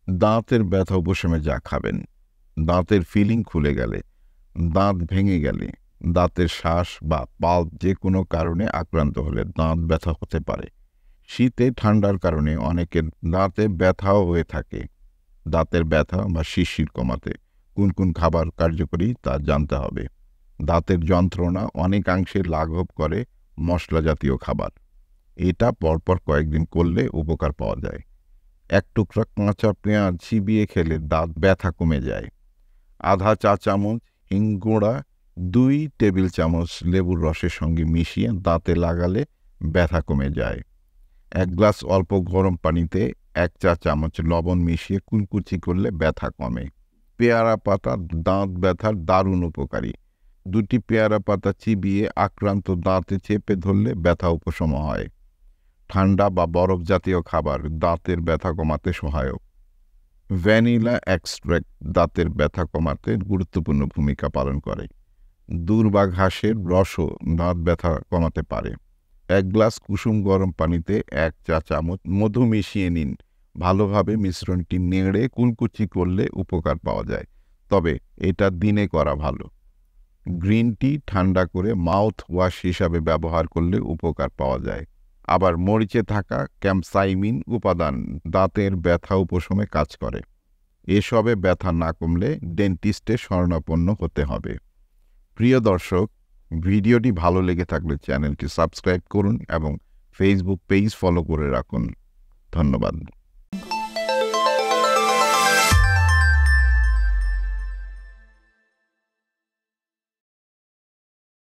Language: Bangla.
দাঁতের ব্যথা উপশমে যা খাবেন: দাঁতের ফিলিং খুলে গেলে, দাঁত ভেঙে গেলে, দাঁতের শ্বাস বা পাল্প যে কোনো কারণে আক্রান্ত হলে দাঁত ব্যথা হতে পারে। শীতে ঠান্ডার কারণে অনেকের দাঁতে ব্যথাও হয়ে থাকে। দাঁতের ব্যথা বা শিরশির কমাতে কোন কোন খাবার কার্যকরী তা জানতে হবে। দাঁতের যন্ত্রণা অনেকাংশে লাঘব করে মশলা জাতীয় খাবার। এটা পরপর কয়েকদিন করলে উপকার পাওয়া যায়। 1 টুকরা কাঁচা পেঁয়াজ চিবিয়ে খেলে দাঁত ব্যথা কমে যায়। আধা চা চামচ হিং গুঁড়া 2 টেবিল চামচ লেবুর রসের সঙ্গে মিশিয়ে দাঁতে লাগালে ব্যথা কমে যায়। 1 গ্লাস অল্প গরম পানিতে 1 চা চামচ লবণ মিশিয়ে কুলকুচি করলে ব্যথা কমে। পেয়ারা পাতা দাঁত ব্যথার দারুণ উপকারী। 2টি পেয়ারা পাতা চিবিয়ে আক্রান্ত দাঁতে চেপে ধরলে ব্যথা উপশম হয়। ঠান্ডা বা বরফ জাতীয় খাবার দাঁতের ব্যথা কমাতে সহায়ক। ভ্যানিলা এক্সট্র্যাক্ট দাঁতের ব্যথা কমাতে গুরুত্বপূর্ণ ভূমিকা পালন করে। দূর্বা বা ঘাসের রসও দাঁত ব্যথা কমাতে পারে। 1 গ্লাস কুসুম গরম পানিতে 1 চা চামচ মধু মিশিয়ে নিন। ভালোভাবে মিশ্রণটি নেড়ে কুলকুচি করলে উপকার পাওয়া যায়, তবে এটা দিনে করা ভালো। গ্রিন টি ঠান্ডা করে মাউথ ওয়াশ হিসাবে ব্যবহার করলে উপকার পাওয়া যায়। আবার মরিচে থাকা ক্যামসাইমিন উপাদান দাঁতের ব্যথা উপশমে কাজ করে। এসবে ব্যথা না কমলে ডেন্টিস্টের শরণাপন্ন হতে হবে। প্রিয় দর্শক, ভিডিওটি ভালো লেগে থাকলে চ্যানেলটি সাবস্ক্রাইব করুন এবং ফেসবুক পেজ ফলো করে রাখুন। ধন্যবাদ।